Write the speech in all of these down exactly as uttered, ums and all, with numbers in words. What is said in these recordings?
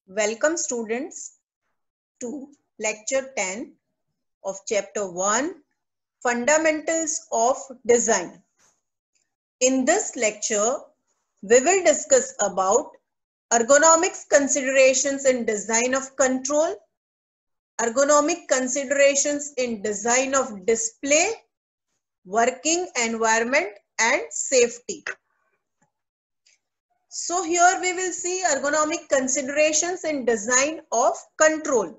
Welcome students to lecture ten of chapter one, Fundamentals of Design. In this lecture, we will discuss about ergonomics considerations in design of control, ergonomic considerations in design of display, working environment and safety. So here we will see ergonomic considerations in design of control.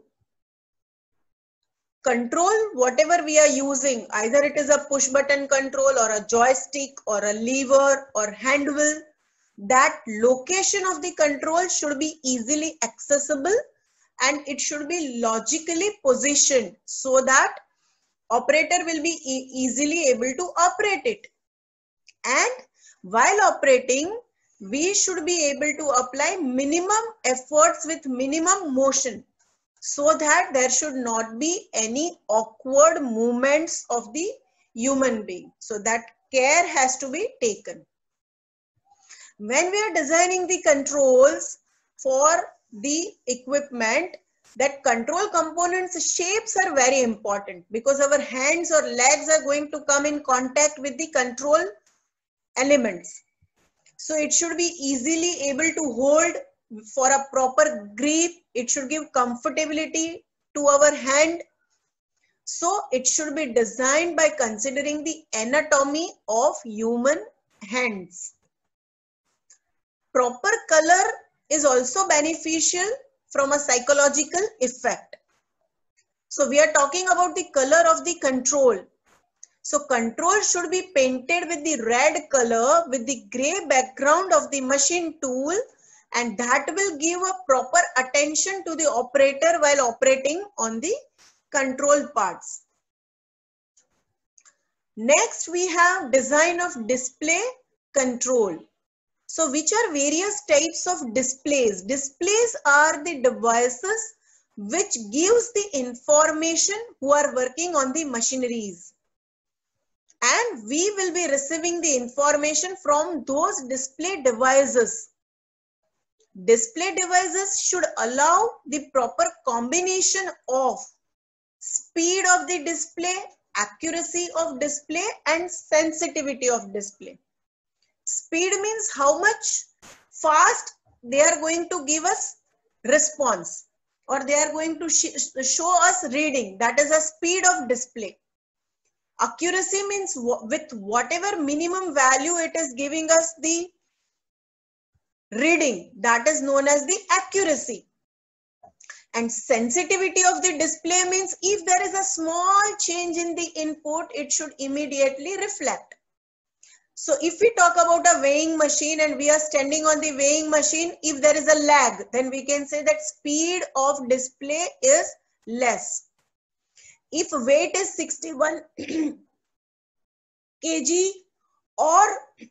Control, whatever we are using, either it is a push button control or a joystick or a lever or handle, that location of the control should be easily accessible and it should be logically positioned so that operator will be e- easily able to operate it. And while operating, we should be able to apply minimum efforts with minimum motion so that there should not be any awkward movements of the human being. So that care has to be taken. When we are designing the controls for the equipment, that control components shapes are very important because our hands or legs are going to come in contact with the control elements. So it should be easily able to hold for a proper grip. It should give comfortability to our hand. So it should be designed by considering the anatomy of human hands. Proper color is also beneficial from a psychological effect. So we are talking about the color of the control. So control should be painted with the red color with the gray background of the machine tool, and that will give a proper attention to the operator while operating on the control parts. Next we have design of display control. So which are various types of displays? Displays are the devices which gives the information who are working on the machineries. And we will be receiving the information from those display devices. Display devices should allow the proper combination of speed of the display, accuracy of display and sensitivity of display. Speed means how much fast they are going to give us response or they are going to sh show us reading. That is a speed of display. Accuracy means with whatever minimum value it is giving us the reading, that is known as the accuracy. And sensitivity of the display means if there is a small change in the input, it should immediately reflect. So if we talk about a weighing machine and we are standing on the weighing machine, if there is a lag, then we can say that speed of display is less. If weight is sixty-one kilograms or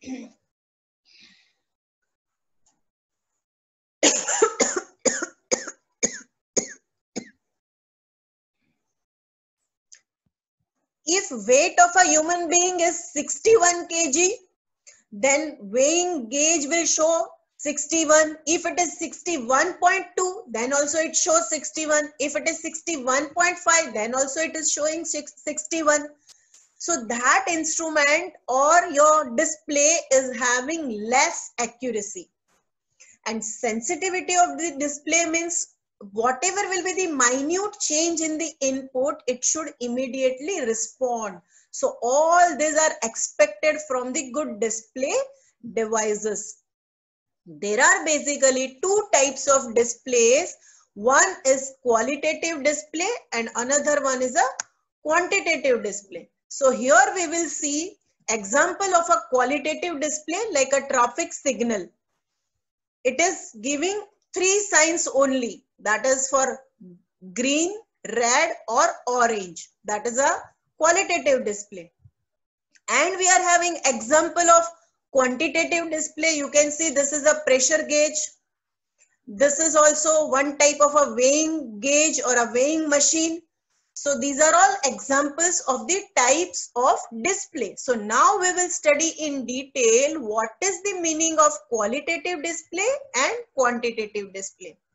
if weight of a human being is sixty-one kilograms, then weighing gauge will show sixty-one. If it is sixty-one point two, then also it shows sixty-one. If it is sixty-one point five, then also it is showing sixty-one. So that instrument or your display is having less accuracy. And sensitivity of the display means whatever will be the minute change in the input, it should immediately respond. So all these are expected from the good display devices. There are basically two types of displays. One is qualitative display and another one is a quantitative display. So here we will see example of a qualitative display like a traffic signal. It is giving three signs only, that is for green, red or orange. That is a qualitative display. And we are having example of quantitative display. You can see this is a pressure gauge. This is also one type of a weighing gauge or a weighing machine. So these are all examples of the types of display. So now we will study in detail what is the meaning of qualitative display and quantitative display.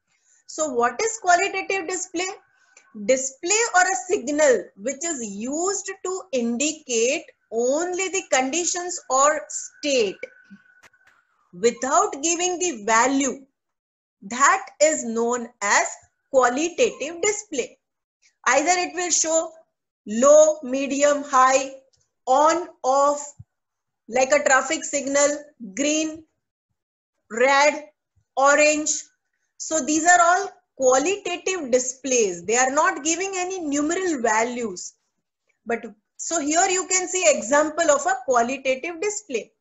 So what is qualitative display? Display or a signal which is used to indicate only the conditions or state without giving the value, that is known as qualitative display. Either it will show low, medium, high, on, off, like a traffic signal, green, red, orange. So these are all qualitative displays. They are not giving any numeral values. But so here you can see example of a qualitative display.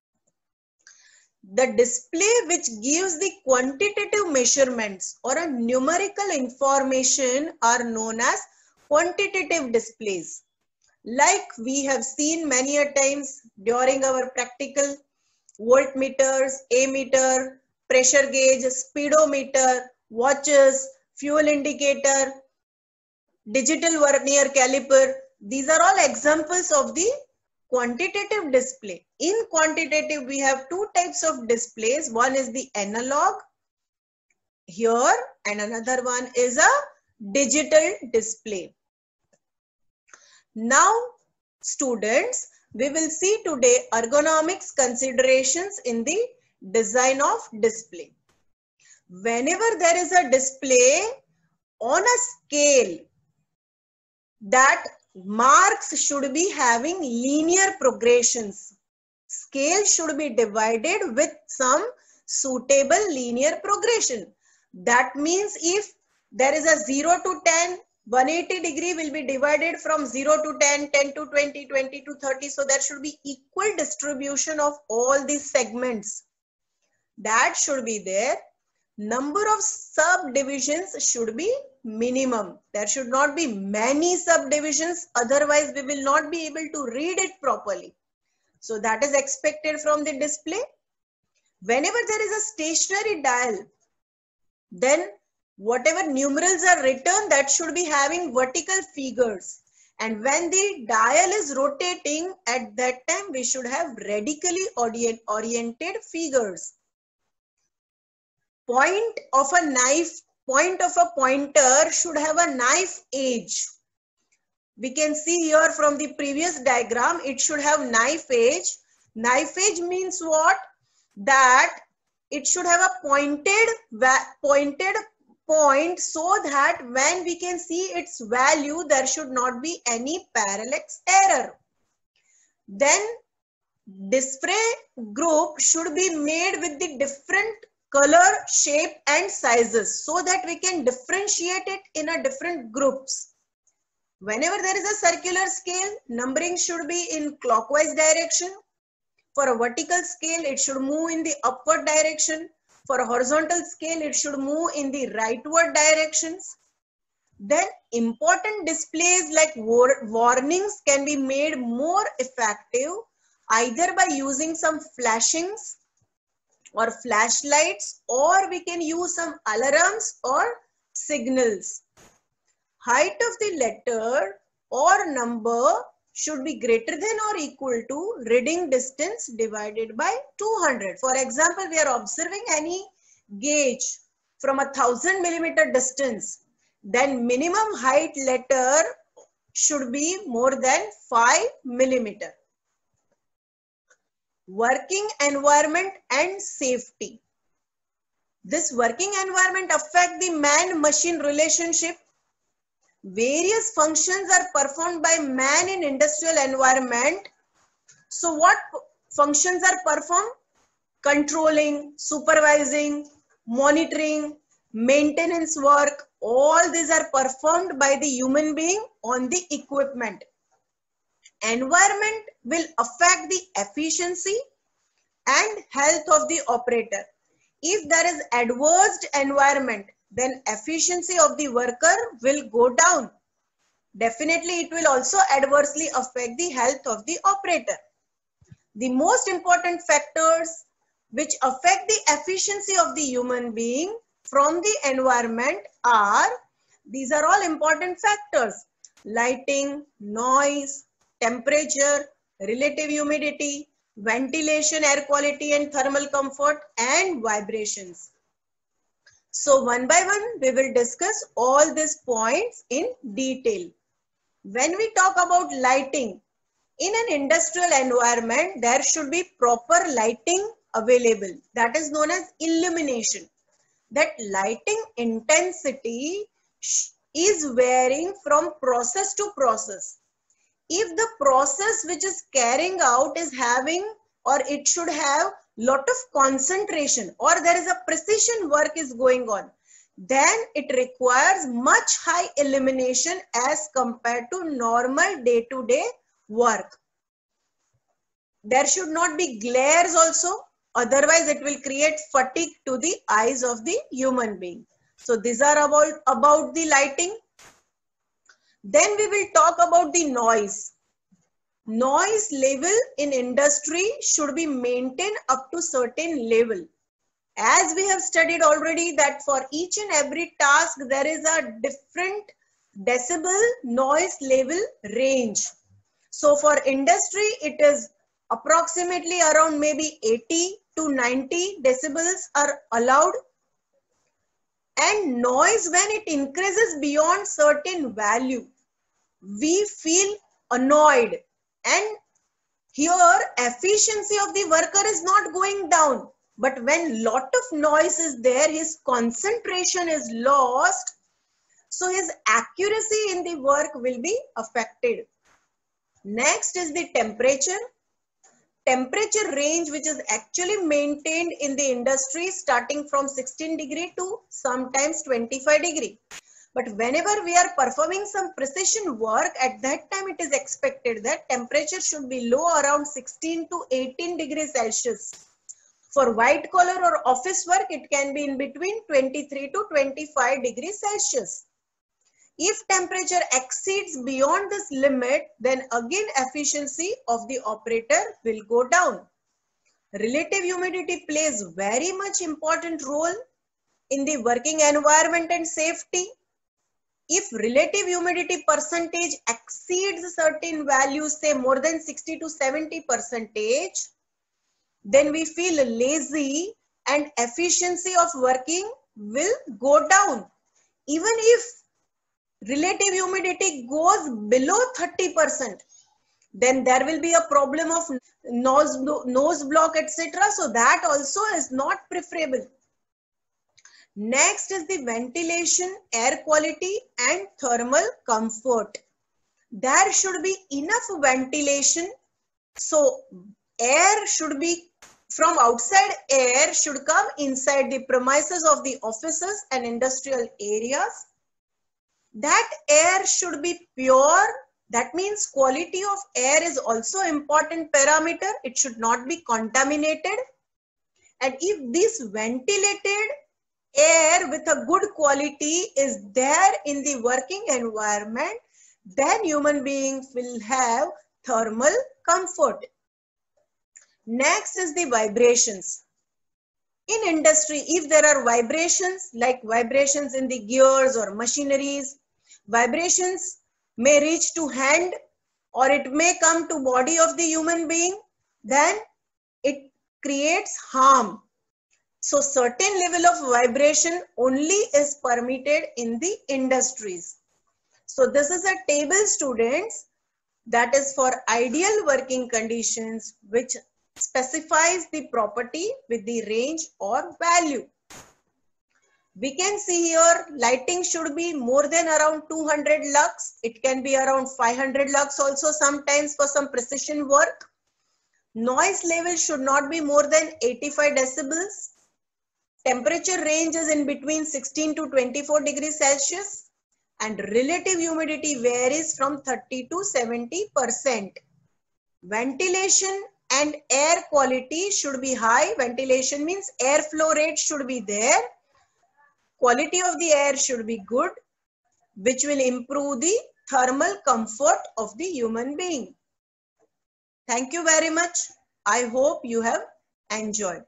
The display which gives the quantitative measurements or a numerical information are known as quantitative displays. Like we have seen many a times during our practical, voltmeters, ammeter, pressure gauge, speedometer, watches, fuel indicator, digital vernier caliper. These are all examples of the quantitative display. In quantitative, we have two types of displays. One is the analog here and another one is a digital display. Now, students, we will see today ergonomics considerations in the design of display. Whenever there is a display on a scale, that marks should be having linear progressions. Scale should be divided with some suitable linear progression. That means if there is a zero to ten, one hundred eighty degree will be divided from zero to ten, ten to twenty, twenty to thirty. So there should be equal distribution of all these segments. That should be there. Number of subdivisions should be minimum. There should not be many subdivisions. Otherwise, we will not be able to read it properly. So that is expected from the display. Whenever there is a stationary dial, then whatever numerals are written, that should be having vertical figures. And when the dial is rotating, at that time we should have radically orient oriented figures. Point of a knife, point of a pointer should have a knife edge. We can see here from the previous diagram, it should have knife edge. Knife edge means what? That it should have a pointed, pointed point so that when we can see its value, there should not be any parallax error. Then display group should be made with the different color, shape and sizes so that we can differentiate it in a different groups. Whenever there is a circular scale, numbering should be in clockwise direction. For a vertical scale, it should move in the upward direction. For a horizontal scale, it should move in the rightward directions. Then important displays like war warnings can be made more effective either by using some flashings or flashlights, or we can use some alarms or signals. Height of the letter or number should be greater than or equal to reading distance divided by two hundred. For example, we are observing any gauge from a thousand millimeter distance, then minimum height letter should be more than five millimeter. Working environment and safety. This working environment affects the man-machine relationship. Various functions are performed by man in industrial environment. So what functions are performed? Controlling, supervising, monitoring, maintenance work. All these are performed by the human being on the equipment. Environment will affect the efficiency and health of the operator. If there is adverse environment, then efficiency of the worker will go down. Definitely, it will also adversely affect the health of the operator. The most important factors which affect the efficiency of the human being from the environment are, these are all important factors: lighting, noise, temperature, relative humidity, ventilation, air quality and thermal comfort, and vibrations. So one by one, we will discuss all these points in detail. When we talk about lighting, in an industrial environment, there should be proper lighting available. That is known as illumination. That lighting intensity is varying from process to process. If the process which is carrying out is having, or it should have lot of concentration, or there is a precision work is going on, then it requires much high illumination as compared to normal day-to-day work. There should not be glares also, otherwise it will create fatigue to the eyes of the human being. So these are about, about the lighting. Then we will talk about the noise. Noise level in industry should be maintained up to certain level. As we have studied already that for each and every task there is a different decibel noise level range. So for industry it is approximately around maybe eighty to ninety decibels are allowed. And noise, when it increases beyond certain value, we feel annoyed, and here efficiency of the worker is not going down, but when lot of noise is there, his concentration is lost, so his accuracy in the work will be affected. Next is the temperature. Temperature range which is actually maintained in the industry starting from sixteen degree to sometimes twenty-five degree. But whenever we are performing some precision work, at that time it is expected that temperature should be low around sixteen to eighteen degrees Celsius. For white collar or office work, it can be in between twenty-three to twenty-five degrees Celsius. If temperature exceeds beyond this limit, then again efficiency of the operator will go down. Relative humidity plays very much important role in the working environment and safety. If relative humidity percentage exceeds certain values, say more than sixty to seventy percentage, then we feel lazy and efficiency of working will go down. Even if relative humidity goes below thirty percent, then there will be a problem of nose, nose block, et cetera. So that also is not preferable. Next is the ventilation, air quality and thermal comfort. There should be enough ventilation. So air should be from outside, air should come inside the premises of the offices and industrial areas. That air should be pure. That means quality of air is also important parameter. It should not be contaminated. And if this ventilated air with a good quality is there in the working environment, then human beings will have thermal comfort. Next is the vibrations. In industry, if there are vibrations like vibrations in the gears or machineries, vibrations may reach to hand or it may come to body of the human being, then it creates harm. So certain level of vibration only is permitted in the industries. So this is a table, students, that is for ideal working conditions which specifies the property with the range or value. We can see here lighting should be more than around two hundred lux. It can be around five hundred lux also sometimes for some precision work. Noise level should not be more than eighty-five decibels. Temperature range is in between sixteen to twenty-four degrees Celsius. And relative humidity varies from thirty to seventy percent. Ventilation and air quality should be high. Ventilation means airflow rate should be there. Quality of the air should be good, which will improve the thermal comfort of the human being. Thank you very much. I hope you have enjoyed.